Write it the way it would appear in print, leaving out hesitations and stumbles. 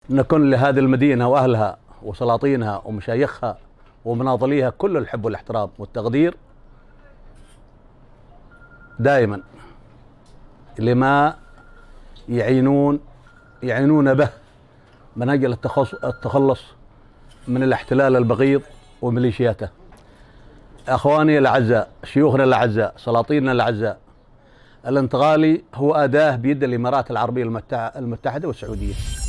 نكون لهذه المدينة وأهلها وسلاطينها ومشايخها ومناضليها كل الحب والاحترام والتقدير دائما لما يعينون به من أجل التخلص من الاحتلال البغيض وميليشياته. أخواني الأعزاء، شيوخنا الأعزاء، سلاطيننا الأعزاء، الانتقالي هو أداة بيد الإمارات العربية المتحدة والسعودية.